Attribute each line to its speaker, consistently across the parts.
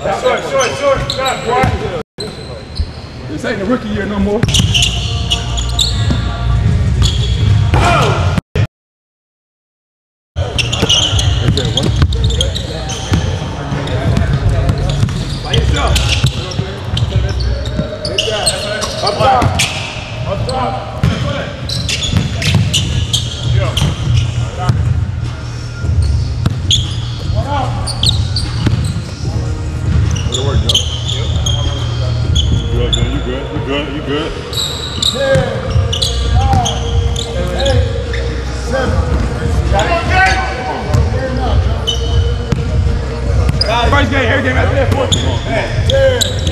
Speaker 1: Short. Stop, boy.
Speaker 2: This ain't the rookie year no more. Up top. Yo. One out. Good work, Joe. Yep. You good. 10, 9, 8, 7. Come on, Jay! First game, every game after that, 14. 10,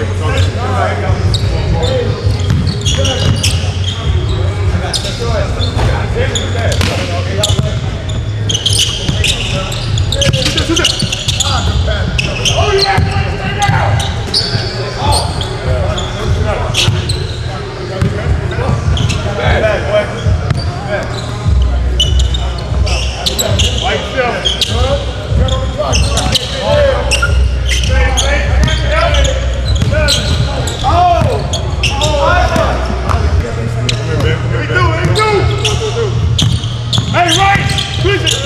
Speaker 2: oh yeah, stay down! Hey, right! Push it!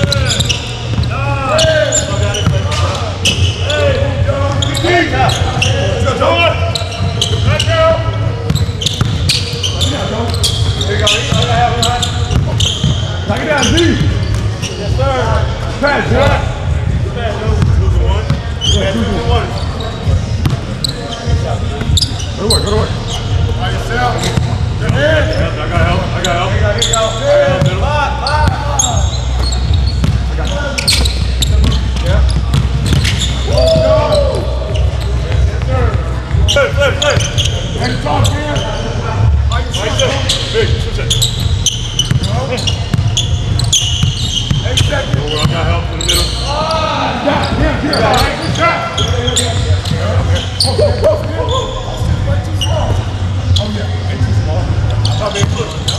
Speaker 2: Knock it down, Z! Yes, sir! Pass, boy! Go to work. By yourself. Good head. I got help. Here you go. I got help. Yeah. Whoa! Yes, sir. Flip. Next talk here. Big, switch it. I got help in the middle. Good shot. Oh yeah, ain't too small. I'll be good.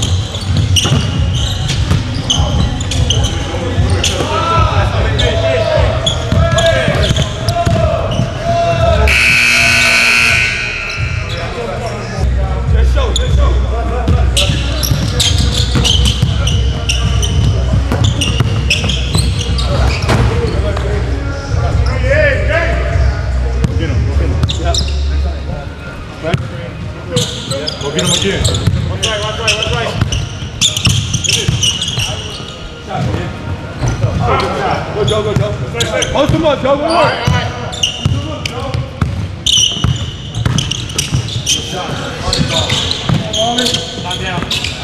Speaker 2: Go get him again. Watch right. Go, Joe. Post him up, Joe. Good work. Knock down.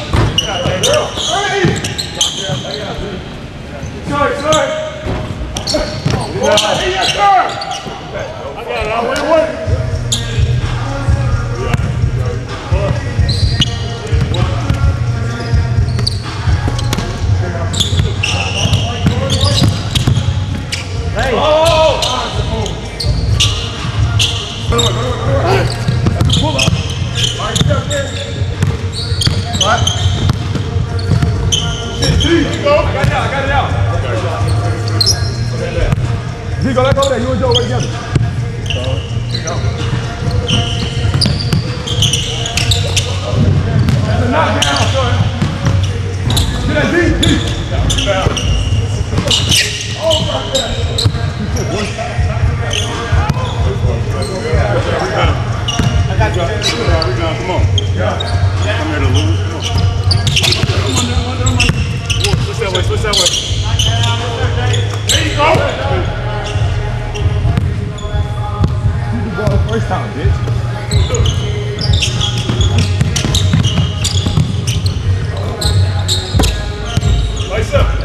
Speaker 2: Sorry. Yes, sir. I got it. I'll win. Hey! Oh! That's a pull up. All right, step there. What? Z, go. I got it out. Z, go, let's go there. You and Joe work together. Here you go. That's a knockdown, son. Get that Z. Oh, right there. I got you. Come on. I'm here to lose. Come on. Switch that way. There you go. You the ball first time, bitch. Lights up.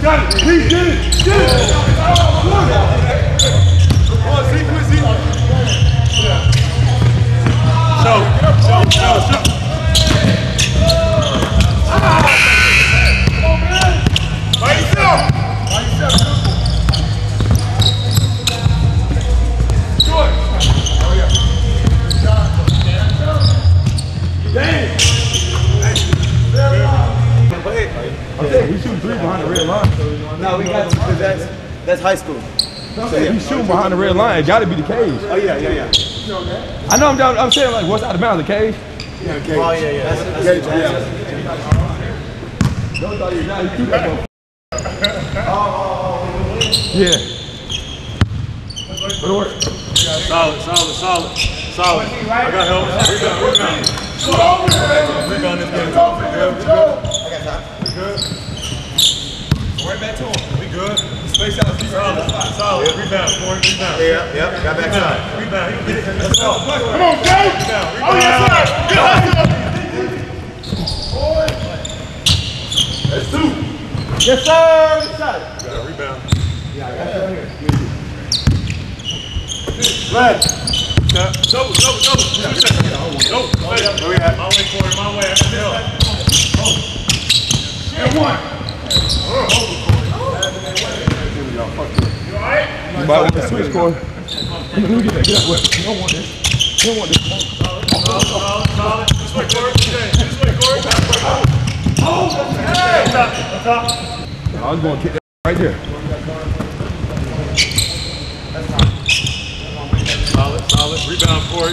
Speaker 2: Got it. He did it. Did it. Come on, see, Quincy. Show. By yourself. Short. Oh, yeah. Dang.
Speaker 3: Okay, we shooting three behind the red line.
Speaker 4: No, we got to, because that's high school.
Speaker 3: We shooting behind the red line. It got to be the cage.
Speaker 4: Oh, yeah.
Speaker 3: I know I'm saying, like, what's out of bounds, the cage?
Speaker 4: Yeah, cage. Oh, yeah.
Speaker 3: Yeah. Good work.
Speaker 2: Solid. I got help. Rebound this game. Good. Right back to him. We good. Space out. Solid. Rebound. Rebound.
Speaker 4: Yeah. Got backside.
Speaker 2: Rebound. He can get it. Let's go.
Speaker 1: Come on, Dave.
Speaker 2: Rebound.
Speaker 1: Oh, yes, sir. Good hustle.
Speaker 2: That's two.
Speaker 4: Yes, sir. Inside.
Speaker 2: Got a rebound.
Speaker 4: Yeah, I got it here.
Speaker 2: Left. Double. 2 seconds. Nope. Where we at? My way, Corey. My way. I got the help.
Speaker 1: And one.
Speaker 2: You all
Speaker 1: right?
Speaker 3: You might want to switch, Corey. Let me get that. Get out. Wait. You don't want this. You don't want this.
Speaker 2: Solid. This way, Corey. This way, Corey. Hey! On top.
Speaker 3: I was going to kick that right there.
Speaker 2: Solid. Rebound, Corey.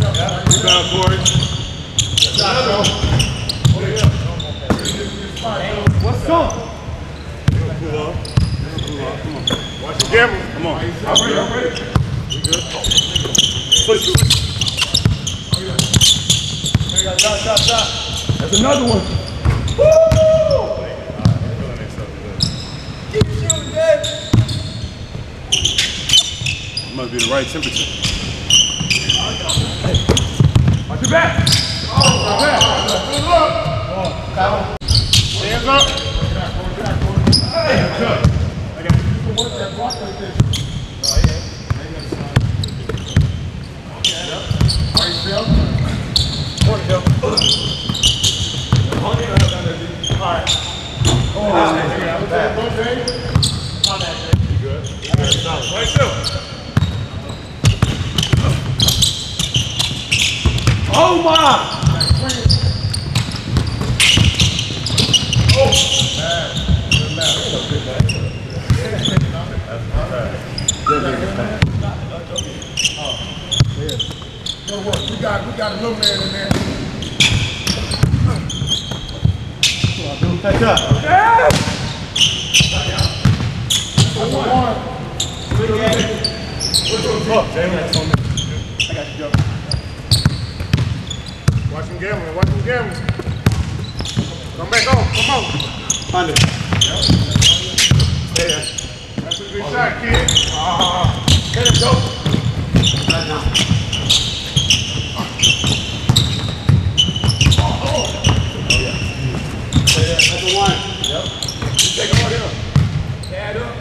Speaker 4: What's up?
Speaker 2: Cool off. Come on. Watch the camera. Come on. I'm ready. We good? Switch.
Speaker 4: Shot.
Speaker 3: That's another one.
Speaker 4: Keep shooting, Dave.
Speaker 2: Must be the right temperature.
Speaker 3: Watch your back.
Speaker 2: Hands up.
Speaker 3: Oh, my.
Speaker 1: Good work. We got a little man in there.
Speaker 4: Catch up.
Speaker 2: Watch him gambling. Come back on. Come on.
Speaker 4: Under.
Speaker 2: Yeah.
Speaker 1: That's a good shot, kid.
Speaker 2: Let it go.
Speaker 4: That's a one.
Speaker 2: Yep. Take him right up. Add up.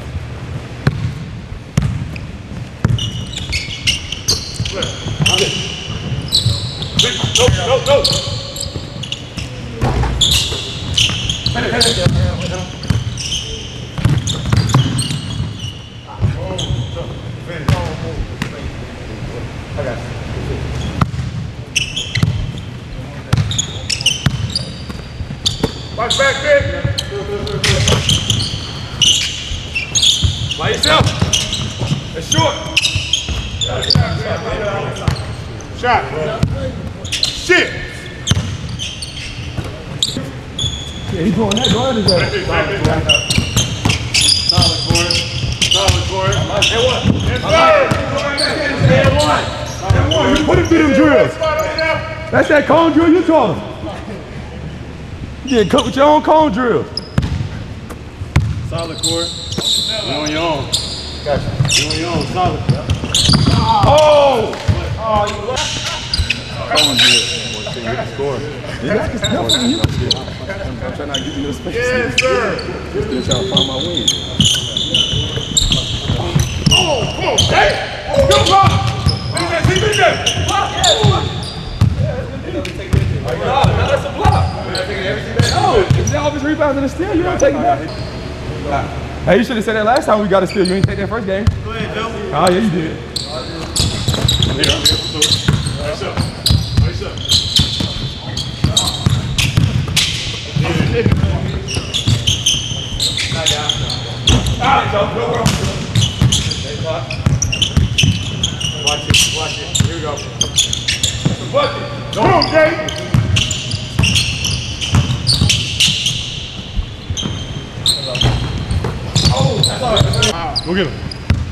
Speaker 2: No.
Speaker 4: I got you.
Speaker 1: Watch back, Vic.
Speaker 2: By yourself. It's short.
Speaker 1: Shot. Shit.
Speaker 3: Yeah, he's doing that. Go ahead and
Speaker 2: Solid, Corey. And what?
Speaker 3: You put him through them drills. That's that cone drill you taught him. You get cooked with your own cone drill.
Speaker 2: Solid, Corey. You on your own.
Speaker 4: Gotcha.
Speaker 2: You on your own. Solid.
Speaker 3: Oh!
Speaker 4: Oh, you left.
Speaker 3: Cone drill.
Speaker 2: get the score.
Speaker 3: Yeah, I can help you. I'm trying not to get you no space.
Speaker 1: Yes, sir.
Speaker 3: Still trying to find my win.
Speaker 1: Oh, come on, hey! Oh, good block! Leave it there.
Speaker 3: No, that's a block. No, it's the offense rebounds and a steal. You don't take that. Hey, you should have said that last time we got a steal. You didn't take that first game.
Speaker 4: Go ahead, Joe.
Speaker 3: Oh, yeah, you did.
Speaker 2: Nice up. Nice up.
Speaker 4: Watch it. Here we go.
Speaker 1: Come on, Jay.
Speaker 2: Go get him.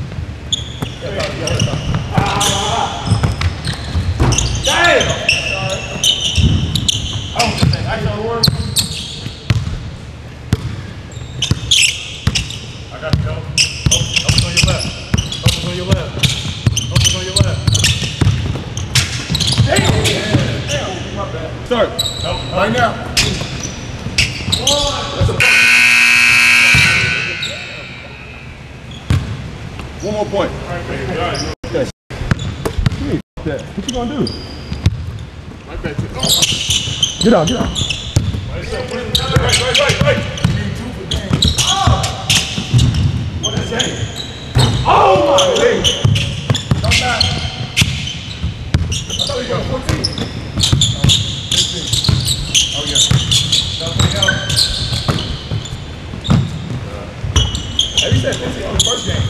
Speaker 2: I got you, Joe. Focus on your left. Focus on your left. Focus on your left.
Speaker 3: Start.
Speaker 1: Right now.
Speaker 3: One more point.
Speaker 2: Right.
Speaker 3: That. What you gonna do?
Speaker 1: Right back to oh.
Speaker 3: Get out, get out.
Speaker 2: Nice up. Right.
Speaker 1: Oh, my leg. Come back. I thought we got 14. 15. Oh, yeah. Hey, you said 15 on the first game.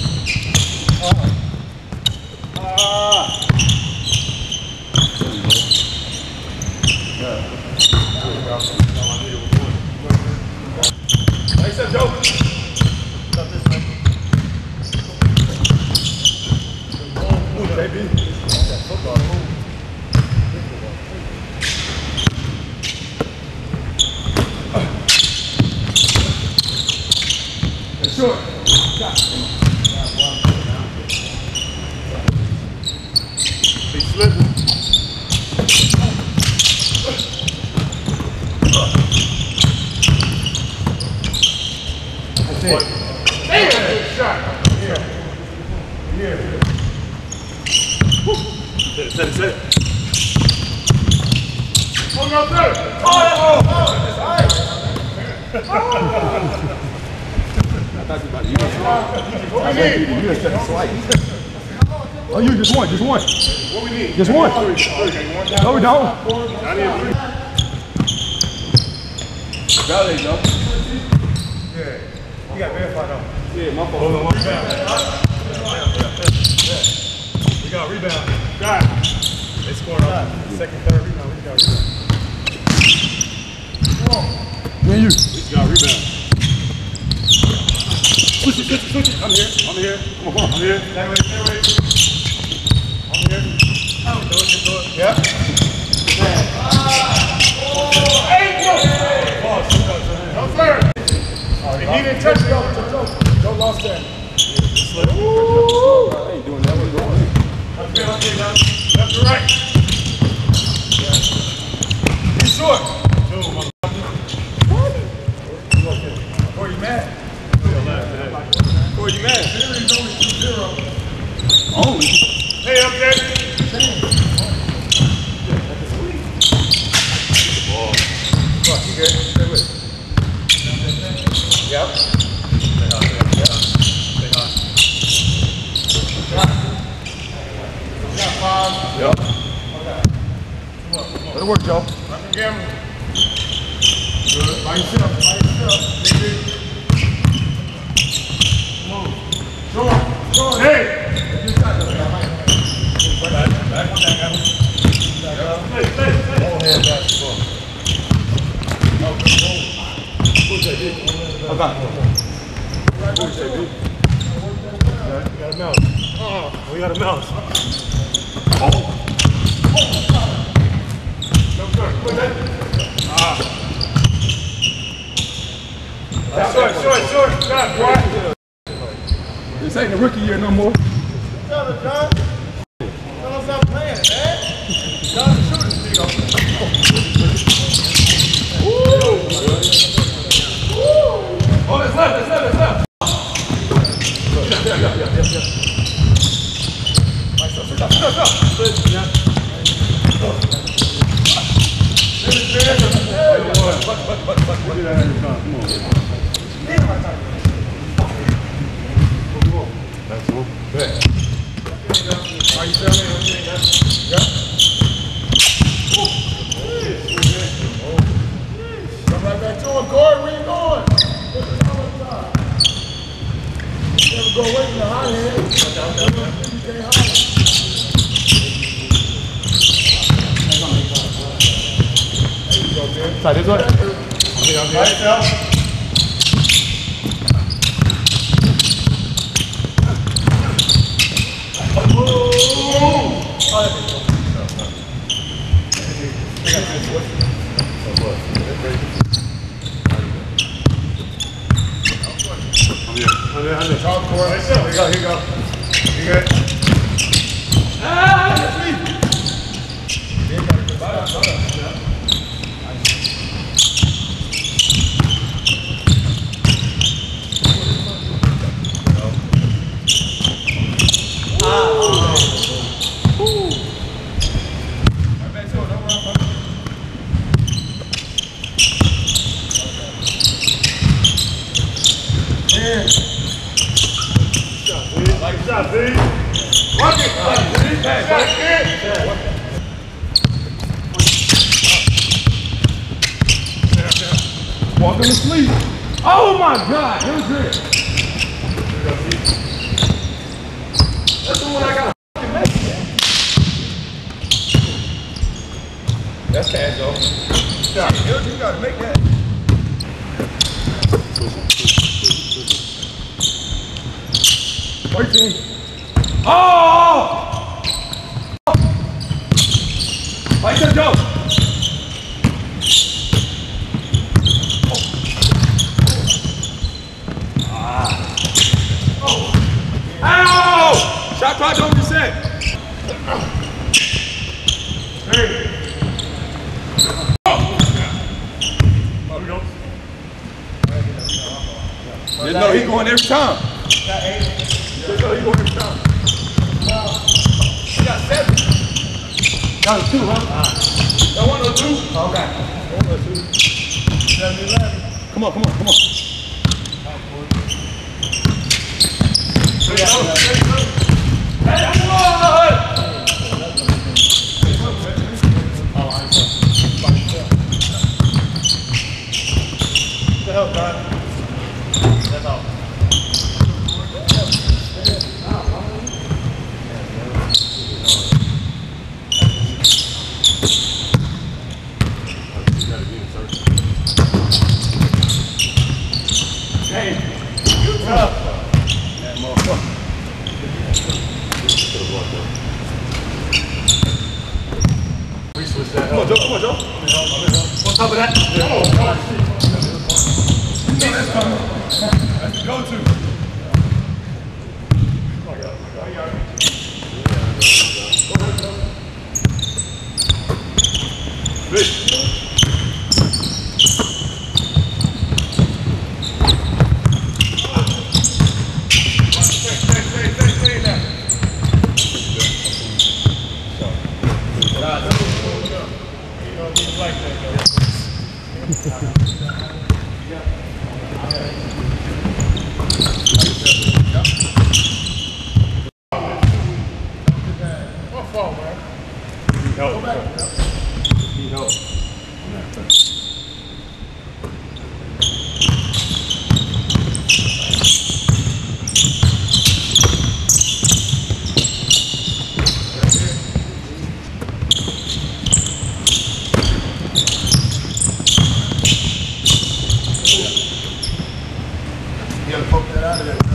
Speaker 1: Nice up, Joe. Baby. Sure.
Speaker 2: Big slip.
Speaker 1: Damn, good shot. Yeah.
Speaker 2: Set it.
Speaker 1: Oh, no, sir. What we need?
Speaker 3: Oh, you just one.
Speaker 1: What we need?
Speaker 3: Just one. No, we don't.
Speaker 2: I need three.
Speaker 3: Valid, Joe.
Speaker 1: Yeah. You got verified on.
Speaker 3: Yeah, my fault.
Speaker 2: Hold on, one We got rebound.
Speaker 1: Got it.
Speaker 2: They scored on the second, third rebound. We got rebound.
Speaker 3: Me and you.
Speaker 2: We just got rebound. Switch it. I'm here. Come on. I'm here.
Speaker 1: Stay away.
Speaker 2: I'm here. Do it.
Speaker 1: Yeah. No, sir. He didn't touch it. Joe lost that.
Speaker 3: I ain't doing that. We're going.
Speaker 1: Left to right. Be short. Boy, you mad?
Speaker 3: Boy, you mad?
Speaker 1: Series only 2-0.
Speaker 3: Only.
Speaker 1: Hey, up there. You good? Stay with it. Yep. Got 5.
Speaker 3: Yep. Let it work, Joe.
Speaker 1: Nothing gambling. Good. By yourself. Baby. Come on. Short. Hey.
Speaker 3: I got it.
Speaker 2: We got a mouse. We got a mouse.
Speaker 1: Short. Got it, boy.
Speaker 3: This ain't the rookie year no more.
Speaker 1: John. Stop playing, man. John, shoot it.
Speaker 2: Do that every time. Come on. That's all.
Speaker 3: Good.
Speaker 1: Are you telling me? Yeah. Come right back to him, Corey. Where you going? Never go away from the high hand. You can't hide. There you go, man.
Speaker 3: Try this one.
Speaker 1: Right now. Talk for it. Here you go, here you go. You good?
Speaker 2: Shot, B.
Speaker 1: Work it.
Speaker 3: Walk in the sleep. Oh my God, it was good. That's the one I got to make. That's cash though. Yeah, you got to make that. 13. Oh! Fight the joke. Ow! Shot clock don't reset.
Speaker 2: Hey.
Speaker 3: Just know he's going every time. Just know he's going every time. You got 7. That was 2, huh? That one or 2? Okay. 1 or 2. 7-11. Come on. Hey, that's one!
Speaker 1: What the hell, God? That's all.
Speaker 3: Hey, you tough. That motherfucker.
Speaker 2: Switch that
Speaker 3: Come on, Joe.
Speaker 2: on top of that.
Speaker 3: That's coming. That's the go-to.
Speaker 1: What fault, man?
Speaker 2: Help.
Speaker 1: Go back.
Speaker 2: Need help.
Speaker 1: You gotta poke that out of there.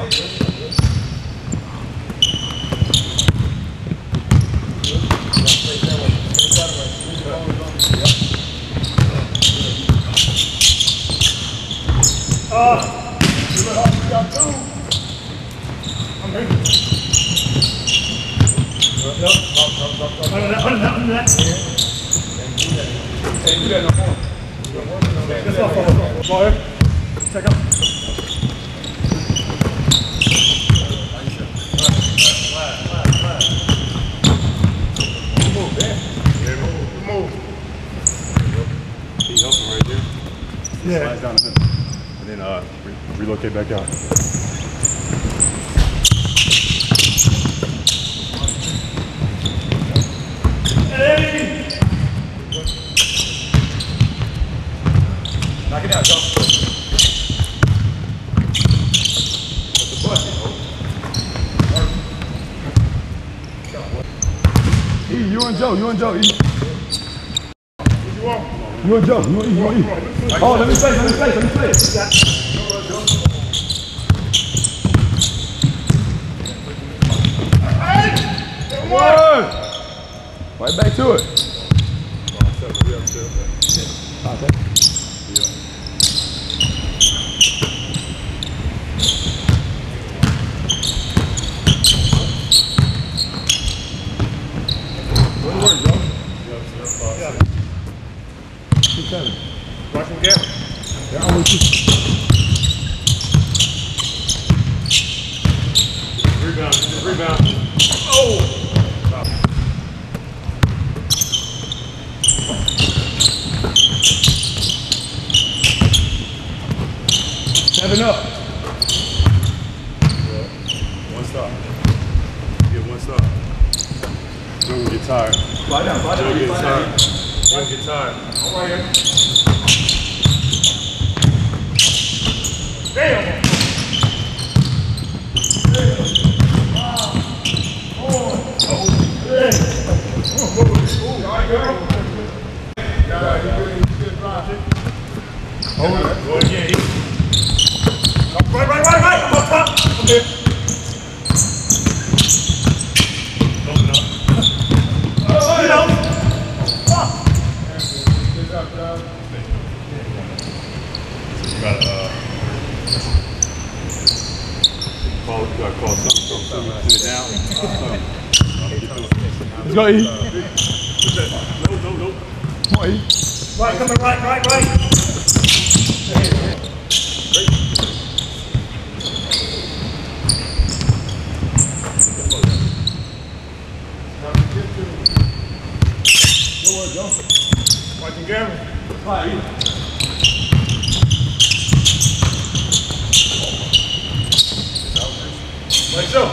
Speaker 3: Can't do that no more.
Speaker 2: That's off. Ball here. Check out.
Speaker 1: Move.
Speaker 2: He helping right there. Slides down the middle. And then relocate back out.
Speaker 3: Knock it out, Joe. You and Joe, you and Joe. You and Joe, you and E. Oh, let me play. One. Right back to it. Okay.
Speaker 1: Watch him get.
Speaker 2: Rebound.
Speaker 1: Oh!
Speaker 3: 7 up.
Speaker 2: One stop. Get one stop. Don't get tired.
Speaker 3: Slide down.
Speaker 2: Don't get tired. Don't get tired.
Speaker 3: I'm right here.
Speaker 1: Damn! Go again. Right. I'm on top. I'm here. Open up. Get out. You gotta
Speaker 2: call something. Send it down.
Speaker 3: Let's go, E.
Speaker 2: No.
Speaker 3: Come on, E.
Speaker 1: Right, coming right. Watching Gary. Like so.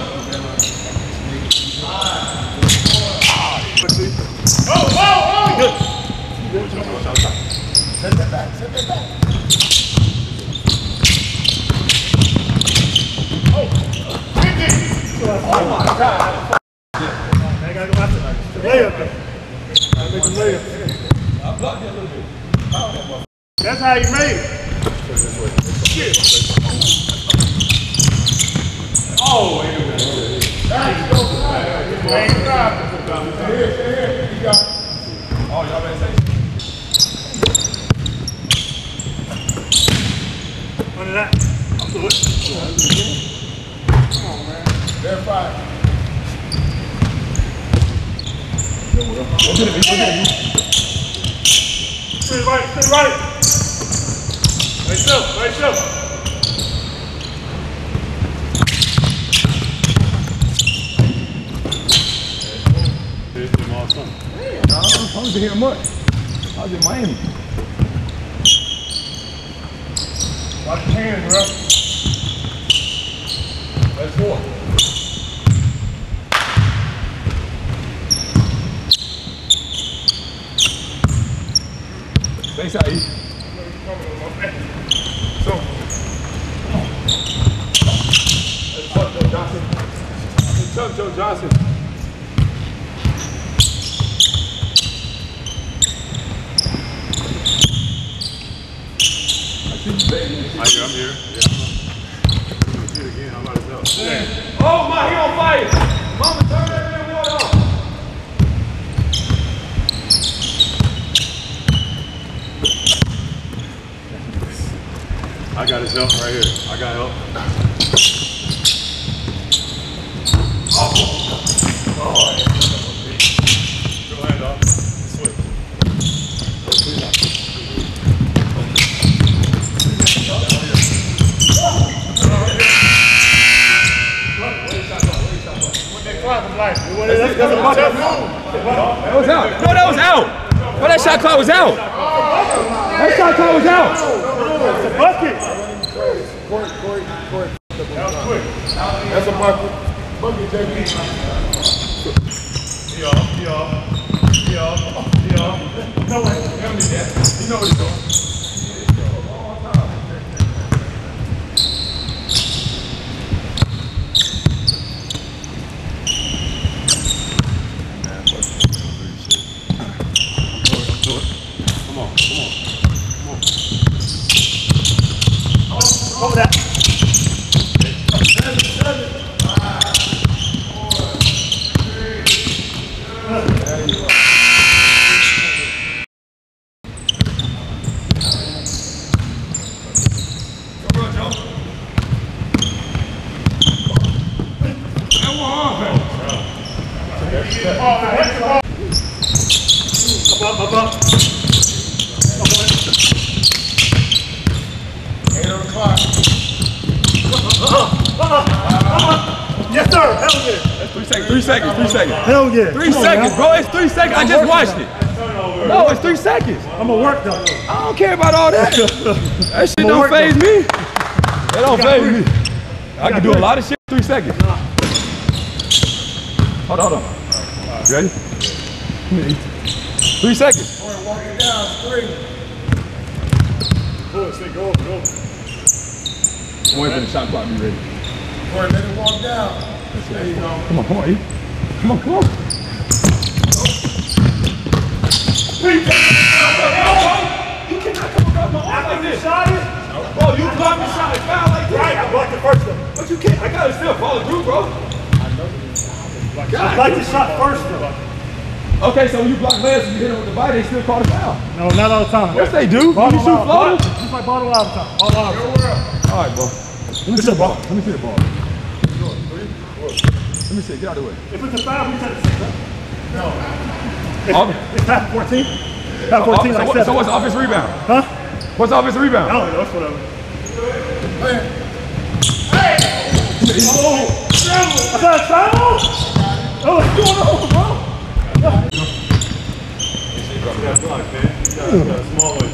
Speaker 1: Oh! Good. Set that back. Oh! 50! Oh my God! I gotta go after that. Layup there. I make a layup. I blocked you a little bit. That's how you made it. Shit. Oh, nice. Here. You got it.
Speaker 3: Oh, y'all better say.
Speaker 1: Under that. I'll do it. Come on, man.
Speaker 3: Verify.
Speaker 1: Straight right. Right show.
Speaker 3: I was here much. I was in Miami.
Speaker 1: Watch your hands, bro.
Speaker 3: That's 4. Thanks, I eat.
Speaker 1: So,
Speaker 3: That's tough, Joe Johnson. It's tough, Joe Johnson.
Speaker 2: I'm here. Yeah. See it again. I'm about to tell.
Speaker 1: yeah.
Speaker 3: Oh my, he on fire! Mama, turn that damn water off.
Speaker 2: I got his help right here. I got help. Go hand off. Switch.
Speaker 3: That was out. No, that was out. Well, that shot clock was out. That shot clock was out.
Speaker 1: It's a bucket.
Speaker 2: That was quick. That's a bucket. Bucket, JB. He off.
Speaker 1: No way.
Speaker 2: You know what he's doing.
Speaker 1: Over that. Up.
Speaker 2: 8 on the clock.
Speaker 1: Yes, sir. Hell yeah.
Speaker 3: That's 3 seconds. 3 seconds. 3 seconds.
Speaker 1: Hell yeah.
Speaker 3: 3 seconds, bro. It's 3 seconds. I just watched it. No, it's 3 seconds.
Speaker 1: I'm gonna work though.
Speaker 3: I don't care about all that. That shit don't faze me. That don't faze me. I can do a lot of shit in 3 seconds. Hold on. You ready? 3 seconds.
Speaker 2: Walk it down, 3.
Speaker 1: Go, stay, go over.
Speaker 3: I'm waiting for the shot clock to be ready.
Speaker 2: Corey, let it walk down. There you go.
Speaker 3: Come on. Come on. You cannot come across my arm like this.
Speaker 1: Shot it.
Speaker 3: Bro, you blocked the shot and foul like this.
Speaker 1: Right, I blocked it first though.
Speaker 3: But you can't. I gotta still follow through, bro.
Speaker 1: I blocked the shot first though.
Speaker 3: Okay, so when you block last and you hit him with the bite, they still call the foul.
Speaker 1: No, not all the time.
Speaker 3: Yes, they do. When you shoot floaters.
Speaker 1: Just like bottle all the time. Bottle all the time.
Speaker 3: All right, bro. Let me see the ball. Let me see the ball. Let me see. Get out of the way.
Speaker 1: If it's a foul, we take it.
Speaker 2: No.
Speaker 1: It's half 14. Half 14 like 7.
Speaker 3: So what's the offensive rebound?
Speaker 1: Huh?
Speaker 3: What's the offensive rebound?
Speaker 1: I don't know. It's whatever. I got a travel? Oh, what's going on, bro?
Speaker 2: Yeah, block, man. You got a small one.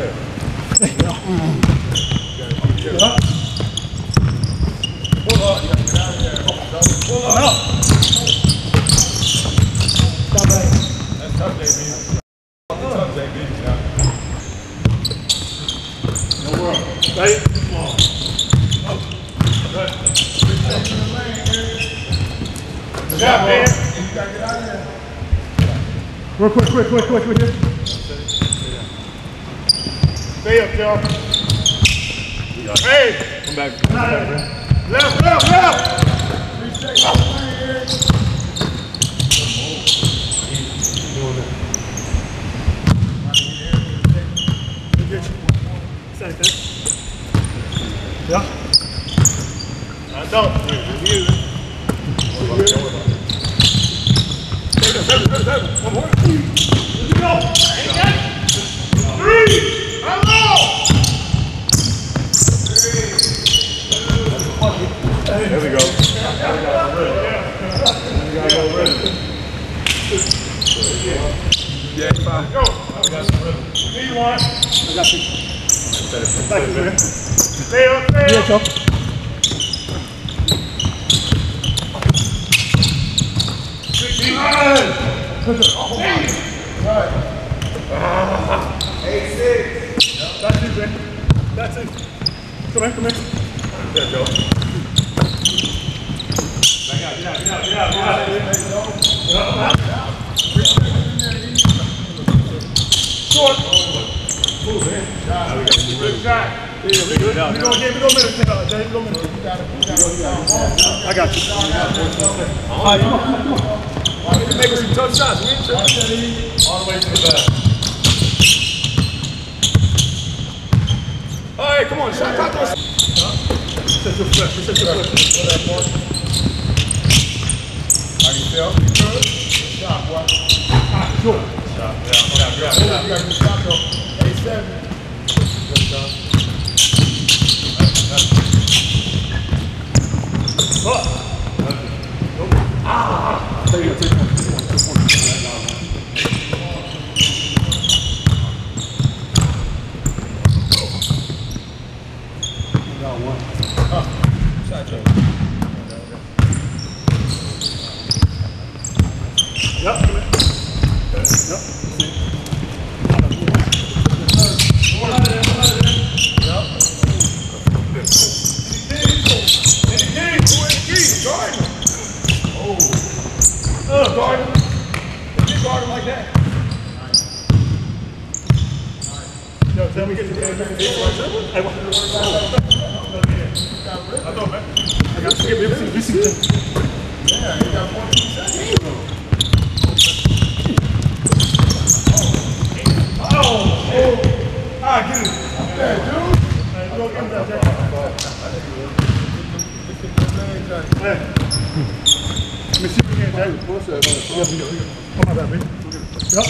Speaker 2: Pull up. You got to get out of there. Pull up.
Speaker 1: Stop that.
Speaker 2: That's tough, JB. Tough, JB. No world.
Speaker 1: Right?
Speaker 2: Yeah, man. You got to get out of there.
Speaker 1: Real quick here. Stay up, Joe. Hey!
Speaker 2: Come back.
Speaker 1: Left!
Speaker 2: 3 seconds.
Speaker 1: Yeah. I don't. You. One more. Here we go. 3. Hello.
Speaker 2: There we go.
Speaker 3: Yeah, 5.
Speaker 1: Go. Need one. I got you. Thank you, man. Stay up. Yeah, Joe. That's it, man. That's it. Come here.
Speaker 2: Yeah, Joe. Get out.
Speaker 1: Short.
Speaker 2: Move, man. Good shot.
Speaker 1: We go minutes. I got you.
Speaker 3: All right, come on. You're making some tough shots, man.
Speaker 2: All the way to the back.
Speaker 3: All right, come on. Shot clock.
Speaker 1: Set your foot.
Speaker 2: How you feel? You good? Shot, boy.
Speaker 1: Sure.
Speaker 2: Shot. Yeah. You got to shot, though. 8-7. Good shot.
Speaker 3: Shot Joe.
Speaker 1: Yep, come in. Yep.
Speaker 3: Guard him. Just guard him like that.
Speaker 1: Yo, tell me get your man back. Hey, what? I know, man. I got to get me. Yeah, you got 42 seconds. Ah, get it. Yeah, dude. Hey, go get that, Jack. Hey. Let me see if we can, Jack. Push that, man. Come on, baby. Yup.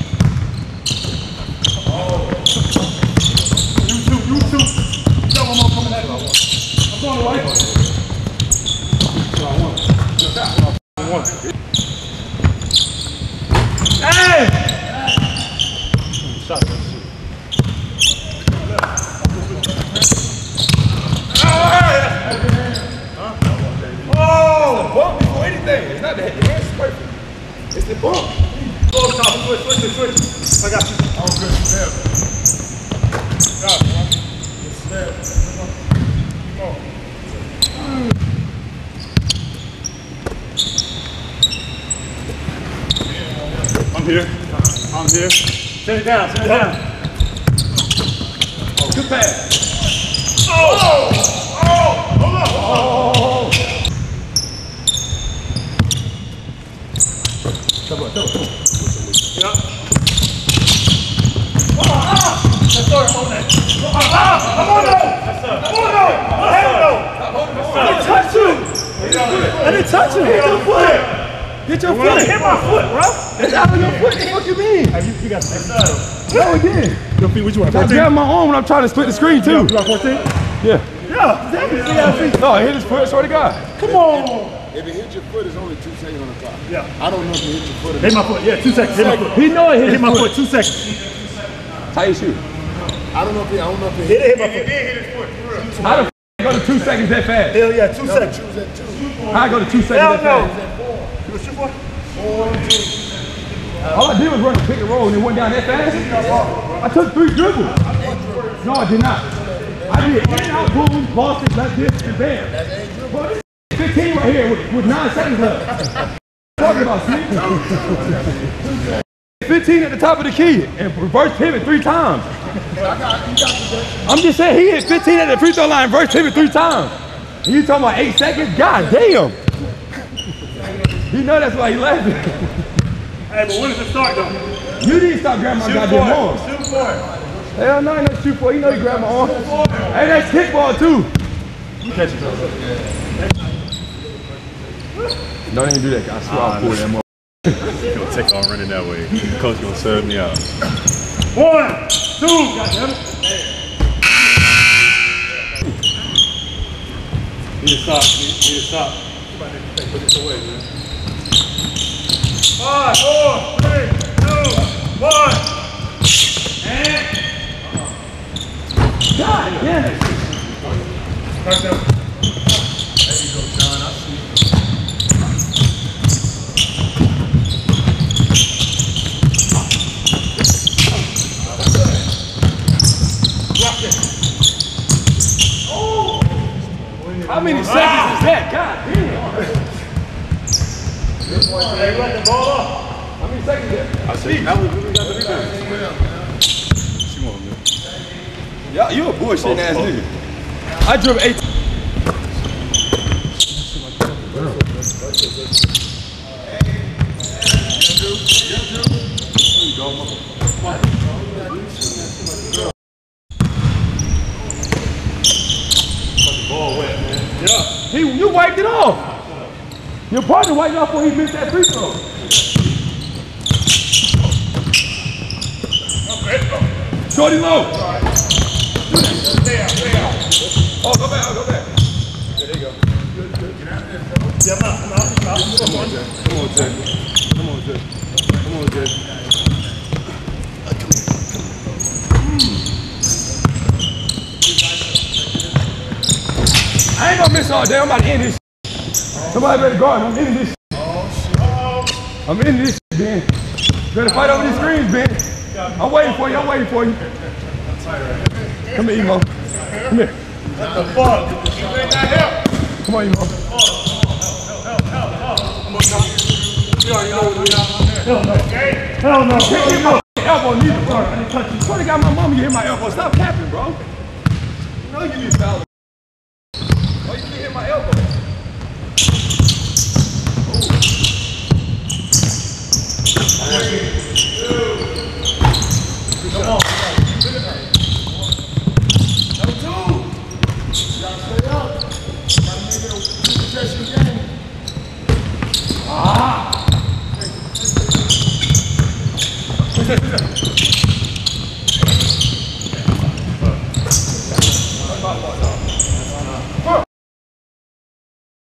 Speaker 1: You two. Yo, one more coming at you. I'm going to right. That's what I want. Just that one. I want it. Hey! Shot that shit.
Speaker 3: Bump before anything. It's not the head. The hands is perfect. It's the bump.
Speaker 1: Go up top. Switch. I got you.
Speaker 2: Oh, good. Snap. Got it, bro. Good snap. Come on.
Speaker 1: I'm here. Set it down.
Speaker 3: Good pass.
Speaker 1: Hold on. Come on. Yep. That's all. I'm on that. I'm on that. I didn't touch you. Hit your foot. Hit my foot, bro.
Speaker 3: That's out of your foot. What the fuck you mean?
Speaker 1: Hey, you got that.
Speaker 3: No, again.
Speaker 1: Your feet, which one?
Speaker 3: I grab my arm when I'm trying to split the screen, too.
Speaker 1: You got 14?
Speaker 3: Yeah.
Speaker 1: Yeah, exactly.
Speaker 3: No, I hit his foot. Swear to God.
Speaker 1: Come on.
Speaker 2: If it hit your foot, it's only 2 seconds on the clock.
Speaker 1: Yeah.
Speaker 2: I don't know if it hit your foot or
Speaker 1: Hit my foot. Yeah, 2 seconds. Hit my foot.
Speaker 3: He know it
Speaker 1: Hit my foot. 2 seconds.
Speaker 3: Tight your shoe.
Speaker 2: I don't know if it
Speaker 1: Hit my foot.
Speaker 3: How the f go to 2 seconds that fast?
Speaker 1: Hell yeah, 2 seconds.
Speaker 2: choose that too.
Speaker 3: How I go to 2 seconds
Speaker 1: Hell
Speaker 3: that
Speaker 1: no.
Speaker 3: fast?
Speaker 1: You gonna shoot for?
Speaker 3: All I did was run a pick and roll and it went down that fast. I took 3 dribbles. No, I did not. I did in and out, boom, Boston, like this, and bam. But this 15 right here with 9 seconds left. Talking about, see? 15 at the top of the key and reverse pivot 3 times. I'm just saying, he hit 15 at the free throw line, reverse pivot 3 times. And you talking about 8 seconds? God damn. You know that's why he laughing.
Speaker 1: Hey, but when does it start though?
Speaker 3: You need to stop grabbing my goddamn arm.
Speaker 1: Shoot for it.
Speaker 3: Hell no, I ain't no shoot for it. You know you grab my arm. Hey, that's kickball too.
Speaker 1: Catch it.
Speaker 3: Don't even do that, guy. I swear I'll pull that
Speaker 2: He'll take off running that way. The coach gonna serve me out.
Speaker 1: 1, 2. Goddamn it. Need to stop. Somebody need to put this away, man. 5, 4, 3, 2, 1. And.
Speaker 3: God damn it.
Speaker 1: Right there.
Speaker 2: There you go, John. I see.
Speaker 3: How many seconds is that? God damn.
Speaker 1: Hey, let the ball up.
Speaker 3: How many seconds is that?
Speaker 2: I see. That was really got the rebound. She won't, man.
Speaker 3: Y'all, you a bullshit ass nigga. I dribbled 8. You wiped it off. Your partner wiped it off when he missed that free throw. Shorty low. Oh, go back. Yeah, there you go. Good.
Speaker 1: Yeah, I'm out.
Speaker 2: Come on, Jay.
Speaker 3: I ain't gonna miss all day. I'm about to end this shit. Somebody better guard. I'm ending this shit. I'm ending this shit, Ben. You better fight over these screens, Ben. I'm waiting for you. I'm waiting for you. Come here, Emo. Come here.
Speaker 1: What the fuck? You ain't got help.
Speaker 3: Come on, Emo.
Speaker 1: You already know what we are. Hell no. Hell no.
Speaker 3: Can't hit my elbow neither, bro. I didn't touch you. Swear to God, my mama, you hit my elbow. Stop capping, bro. You know you need foul.